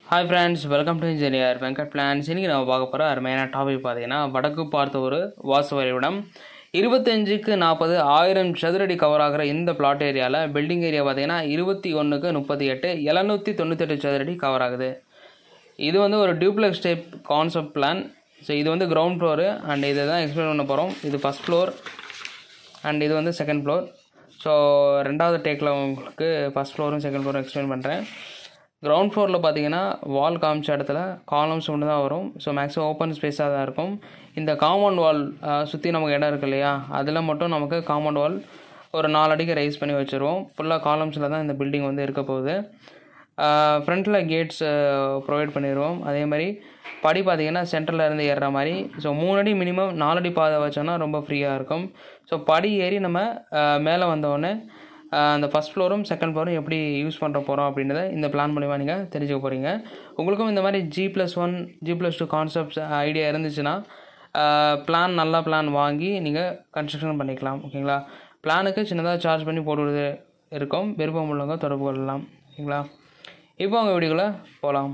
Hi friends, welcome to engineer Venkat plans. இன்றைக்கி நம்ம பார்க்க போகிற அருமையான டாபிக் பார்த்தீங்கன்னா வடக்கு பார்த்த ஒரு வாஸ்து வரைபடம். 25x40 1000 சதுரடி கவர் ஆகிற இந்த பிளாட் ஏரியாவில் பில்டிங் ஏரியா பார்த்தீங்கன்னா 21x38 798 சதுரடி கவர் ஆகுது. இது வந்து ஒரு duplex type concept plan. So இது வந்து கிரவுண்ட் ஃப்ளோரு அண்ட் இதை தான் எக்ஸ்பிளைன் பண்ண போகிறோம். இது ஃபஸ்ட் ஃப்ளோர் அண்ட் இது வந்து செகண்ட் ஃப்ளோர். ஸோ ரெண்டாவது டேக்கில் உங்களுக்கு ஃபஸ்ட் ஃப்ளோரும் செகண்ட் ஃப்ளோரும் எக்ஸ்பிளைன் பண்ணுறேன். கிரவுண்ட் ஃப்ளோரில் பார்த்தீங்கன்னா வால் காமிச்ச இடத்துல காலம்ஸ் ஒன்று தான் வரும். ஸோ மேக்ஸிமம் ஓப்பன் ஸ்பேஸாக தான் இருக்கும். இந்த காம்பவுண்ட் வால் சுற்றி நமக்கு இடம் இருக்குது இல்லையா, அதில் மட்டும் நமக்கு காம்பவுண்ட் வால் ஒரு 4 அடிக்கு ரைஸ் பண்ணி வச்சுருவோம். ஃபுல்லாக காலம்ஸில் தான் இந்த பில்டிங் வந்து இருக்க போகுது. ஃப்ரண்ட்டில் கேட்ஸ் ப்ரொவைட் பண்ணிடுவோம். அதே மாதிரி படி பார்த்திங்கன்னா சென்டரில் இருந்து ஏறுற மாதிரி. ஸோ 3 அடி மினிமம் 4 அடி பாதை வச்சோன்னா ரொம்ப ஃப்ரீயாக இருக்கும். ஸோ படி ஏறி நம்ம மேலே வந்தோடனே அந்த ஃபஸ்ட் ஃப்ளோரும் செகண்ட் ஃப்ளோரும் எப்படி யூஸ் பண்ணுற போகிறோம் அப்படின்றத இந்த பிளான் மூலிமா நீங்கள் தெரிஞ்சுக்க போகிறீங்க. உங்களுக்கும் இந்த மாதிரி G+1 G+2 கான்செப்ட்ஸ் ஐடியா இருந்துச்சுன்னா நல்ல பிளான் வாங்கி நீங்கள் கன்ஸ்ட்ரக்ஷன் பண்ணிக்கலாம். ஓகேங்களா? பிளானுக்கு சின்னதாக சார்ஜ் பண்ணி போடுவது இருக்கும். விருப்பம் உள்ளவங்க தொடர்பு கொள்ளலாம். ஓகேங்களா? இப்போ அவங்க வீடியோக்குள்ளே போகலாம்.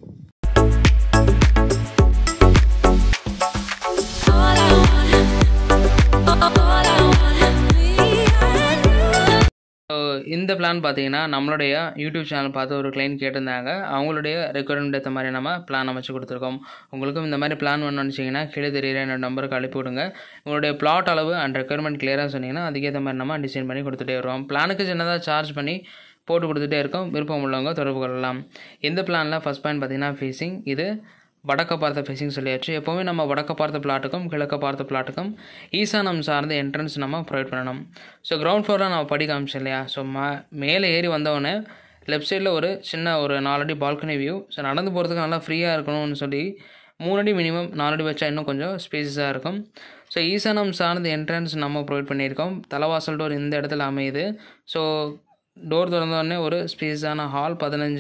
இந்த பிளான் பார்த்தீங்கன்னா நம்மளுடைய யூடியூப் சேனல் பார்த்து ஒரு கிளைண்ட் கேட்டிருந்தாங்க. அவங்களுடைய ரெக்குயர்மெண்ட் ஏற்ற மாதிரி நம்ம பிளான் அமைச்சு கொடுத்துருக்கோம். உங்களுக்கும் இந்த மாதிரி பிளான் வேணும்னு நினச்சிங்கன்னா கீழே தெரியுற என்னோட நம்பருக்கு அனுப்பி விடுங்க. உங்களுடைய பிளாட் அளவு அண்ட் ரெக்குயர்மெண்ட் கிளியராக சொன்னீங்கன்னா அதுக்கேற்ற மாதிரி நம்ம டிசைன் பண்ணி கொடுத்துட்டே வருவோம். பிளானுக்கு சின்னதாக சார்ஜ் பண்ணி போட்டு கொடுத்துட்டே இருக்கோம். விருப்பம் உள்ளவங்க தொடர்பு கொள்ளலாம். இந்த பிளானில் ஃபஸ்ட் பாயிண்ட் பார்த்தீங்கன்னா ஃபேஸிங். இது வடக்க பார்த்த ஃபேஸிங் சொல்லியாச்சு. எப்போவுமே நம்ம வடக்க பார்த்த பிளாட்டுக்கும் கிழக்க பார்த்த பிளாட்டுக்கும் ஈசானம் சார்ந்த என்ட்ரன்ஸ் நம்ம ப்ரொவைட் பண்ணணும். ஸோ கிரவுண்ட் ஃப்ளோரில் நம்ம படி காமிச்சோம் இல்லையா, ஸோ மேலே ஏறி வந்தவொடனே லெஃப்ட் சைடில் ஒரு 4 அடி பால்கனி வியூ. ஸோ நடந்து போகிறதுக்கு நல்லா ஃப்ரீயாக இருக்கணும்னு சொல்லி 3 அடி மினிமம் 4 அடி வச்சா இன்னும் கொஞ்சம் ஸ்பேஸஸாக இருக்கும். ஸோ ஈசானம் சார்ந்த என்ட்ரன்ஸ் நம்ம ப்ரொவைட் பண்ணியிருக்கோம். தலைவாசல் டோர் இந்த இடத்துல அமையுது. ஸோ டோர் திறந்தோடனே ஒரு ஸ்பேஸான ஹால்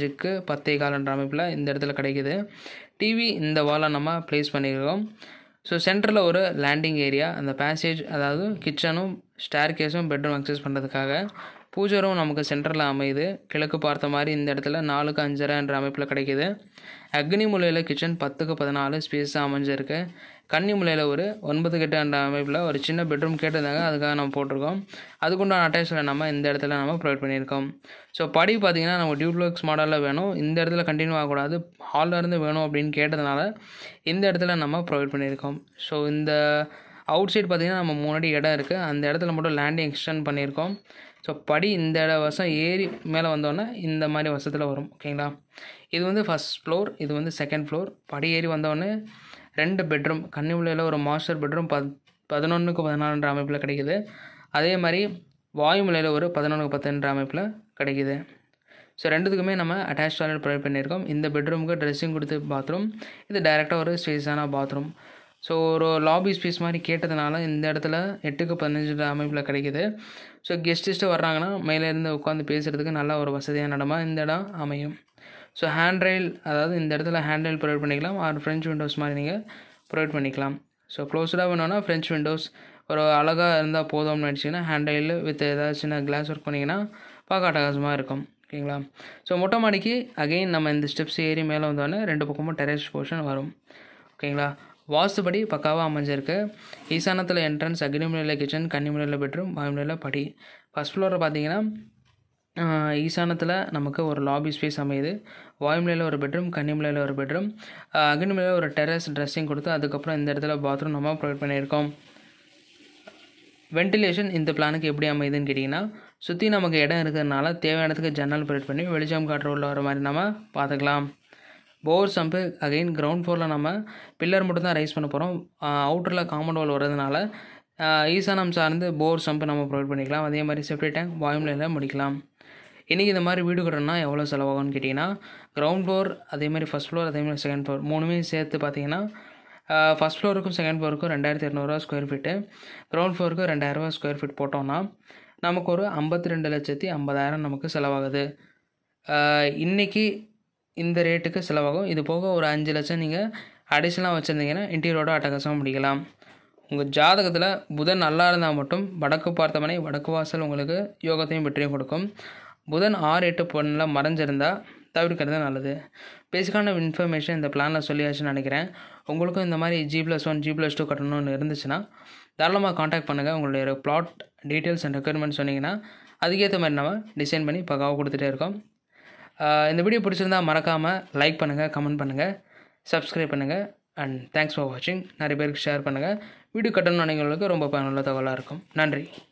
15x10 அமைப்பில் இந்த இடத்துல கிடைக்குது. டிவி இந்த வாலை நம்ம ப்ளேஸ் பண்ணியிருக்கோம். ஸோ சென்டரில் ஒரு லேண்டிங் ஏரியா, அந்த பேசேஜ் அதாவது கிச்சனும் ஸ்டேர் கேஸும் பெட்ரூம் அக்சஸ் பண்ணுறதுக்காக. பூஜரும் நமக்கு சென்டரில் அமையுது. கிழக்கு பார்த்த மாதிரி இந்த இடத்துல 4x5.5 அமைப்பில் கிடைக்கிது. அக்னி மூலையில் கிச்சன் 10x14 ஸ்பேஸாக அமைஞ்சிருக்கு. கன்னி மூலையில் ஒரு 9x8 அமைப்பில் ஒரு சின்ன பெட்ரூம் கேட்டிருந்தாங்க, அதுக்காக நம்ம போட்டிருக்கோம். அதுக்குண்டான அட்டாச்சில் நம்ம இந்த இடத்துல நம்ம ப்ரொவைட் பண்ணியிருக்கோம். ஸோ படி பார்த்திங்கன்னா நம்ம டியூப்ளெக்ஸ் மாடலில் வேணும், இந்த இடத்துல கண்டினியூ ஆகக்கூடாது, ஹாலில் இருந்து வேணும் அப்படின்னு கேட்டதுனால இந்த இடத்துல நம்ம ப்ரொவைட் பண்ணியிருக்கோம். ஸோ இந்த அவுட் சைட் பார்த்திங்கன்னா நம்ம 3 அடி இடம் இருக்குது, அந்த இடத்துல மட்டும் லேண்டிங் எக்ஸ்டெண்ட் பண்ணியிருக்கோம். ஸோ படி இந்த வசம் ஏறி மேலே வந்தோடனே இந்த மாதிரி வசத்தில் வரும். ஓகேங்களா? இது வந்து ஃபஸ்ட் ஃப்ளோர், இது வந்து செகண்ட் ஃப்ளோர். படி ஏறி வந்தோடனே 2 பெட்ரூம், கன்னிமுலையில் ஒரு மாஸ்டர் பெட்ரூம் 11x14 அமைப்பில் கிடைக்கிது. அதே மாதிரி வாயுமலையில் ஒரு 11x10 அமைப்பில் கிடைக்கிது. ஸோ ரெண்டுத்துக்குமே நம்ம அட்டாச் டாய்லெட் ப்ரொவைட் பண்ணியிருக்கோம். இந்த பெட்ரூமுக்கு ட்ரெஸ்ஸிங் கொடுத்து பாத்ரூம், இது டைரெக்டாக ஒரு ஸ்பேஸான பாத்ரூம். ஸோ ஒரு லாபி ஸ்பேஸ் மாதிரி கேட்டதுனால இந்த இடத்துல 8x15 அமைப்பில் கிடைக்கிது. ஸோ கெஸ்ட்டு வர்றாங்கன்னா மேலேருந்து உட்காந்து பேசுகிறதுக்கு நல்ல ஒரு வசதியான இடமா இந்த இடம் அமையும். ஸோ ஹேண்ட் ரெயில், அதாவது இந்த இடத்துல ஹேண்ட் ரெயில் ப்ரொவைட் பண்ணிக்கலாம். ஆர் ஃப்ரெஞ்ச் விண்டோஸ் மாதிரி நீங்கள் ப்ரொவைட் பண்ணிக்கலாம். ஸோ க்ளோஸ்டாக வேணும்னா ஃப்ரெஞ்ச் விண்டோஸ் ஒரு அழகாக இருந்தால் போதும்னு நினச்சிங்கன்னா ஹேண்ட் ரெயில் வித் ஏதாவது சின்ன கிளாஸ் ஒர்க் பண்ணிங்கன்னா பார்க்க அட்டகாசமாக இருக்கும். ஓகேங்களா? ஸோ மொட்டை மாடிக்கு அகெயின் நம்ம இந்த ஸ்டெப்ஸ் ஏறி மேலே வந்தோடனே 2 பக்கமும் டெரஸ் போர்ஷன் வரும். ஓகேங்களா? வாஸ்துபடி பக்காவாக அமைஞ்சிருக்கு. ஈசானத்தில் என்ட்ரன்ஸ், அக்னிமுலையில் கிச்சன், கன்னிமுலையில் பெட்ரூம், வாயுமலையில் படி. ஃபஸ்ட் ஃப்ளோரில் பார்த்தீங்கன்னா ஈசானத்தில் நமக்கு ஒரு லாபி ஸ்பேஸ் அமையுது. வாயுமலையில் ஒரு பெட்ரூம், கன்னிமுலையில் ஒரு பெட்ரூம், அக்னிமுலையில் ஒரு டெரஸ் ட்ரெஸ்ஸிங் கொடுத்து அதுக்கப்புறம் இந்த இடத்துல பாத்ரூம் நம்ம ப்ரொவைட் பண்ணியிருக்கோம். வென்டிலேஷன் இந்த பிளானுக்கு எப்படி அமையுதுன்னு கேட்டிங்கன்னா, சுற்றி நமக்கு இடம் இருக்கிறதுனால தேவையானதுக்கு ஜன்னல் ப்ரொவைட் பண்ணி வெளிச்சம் காற்று உள்ள வர மாதிரி நம்ம பார்த்துக்கலாம். போர் சம்பு அகைன் கிரவுண்ட் ஃப்ளோரில் நம்ம பில்லர் மட்டும் தான் ரைஸ் பண்ண போகிறோம். அவுட்டரில் காம்பவுண்ட் வால் வரதுனால ஈசானம் சார்ந்து போர் சம்பு நம்ம ப்ரொவைட் பண்ணிக்கலாம். அதே மாதிரி செப்டி டேங்க் வாயுமலையில் முடிக்கலாம். இன்றைக்கி இந்த மாதிரி வீடு கட்டணும்னா எவ்வளோ செலவாகும்னு கேட்டிங்கன்னா, கிரவுண்ட் ஃப்ளோர் அதேமாதிரி ஃபஸ்ட் ஃப்ளோர் அதேமாதிரி செகண்ட் ஃப்ளோர் 3மே சேர்த்து பார்த்தீங்கன்னா ஃபஸ்ட் ஃப்ளோருக்கும் செகண்ட் ஃப்ளோருக்கும் 2200 ஸ்கொயர் ஃபீட்டு, கிரவுண்ட் ஃப்ளோருக்கு 2000 ஸ்கொயர் ஃபீட் போட்டோம்னா நமக்கு ஒரு 52,50,000 நமக்கு செலவாகுது. இன்றைக்கி இந்த ரேட்டுக்கு செலவாகும். இது போக ஒரு 5 லட்சம் நீங்கள் அடிஷனலாக வச்சுருந்தீங்கன்னா இன்டீரியரோட அட்டகாசமாக முடிக்கலாம். உங்கள் ஜாதகத்தில் புதன் நல்லா இருந்தால் மட்டும் வடக்கு பார்த்த மனை வடக்கு வாசல் உங்களுக்கு யோகத்தையும் வெற்றியும் கொடுக்கும். புதன் 6, 8 பொண்ணில் மறைஞ்சிருந்தால் தவிர்க்கிறது நல்லது. பேசிக்கான இன்ஃபர்மேஷன் இந்த பிளானில் சொல்லியாச்சுன்னு நினைக்கிறேன். உங்களுக்கும் இந்த மாதிரி G+1 G+2 கட்டணும்னு இருந்துச்சுன்னா தாராளமாக காண்டாக்ட் பண்ணுங்கள். உங்களுடைய பிளாட் டீட்டெயில்ஸ் அண்ட் ரெக்யர்மெண்ட் சொன்னீங்கன்னா அதுக்கேற்ற மாதிரி நம்ம டிசைன் பண்ணி பக்காவாக கொடுத்துட்டே இருக்கோம். இந்த வீடியோ பிடிச்சிருந்தால் மறக்காமல் லைக் பண்ணுங்கள், கமெண்ட் பண்ணுங்கள், சப்ஸ்கிரைப் பண்ணுங்கள் அண்ட் தேங்க்ஸ் ஃபார் வாட்சிங். நிறைய பேருக்கு ஷேர் பண்ணுங்கள். வீடியோ கட்டணும்னு நினைக்கிறவங்களுக்கு ரொம்ப பயனுள்ள தகவலாக இருக்கும். நன்றி.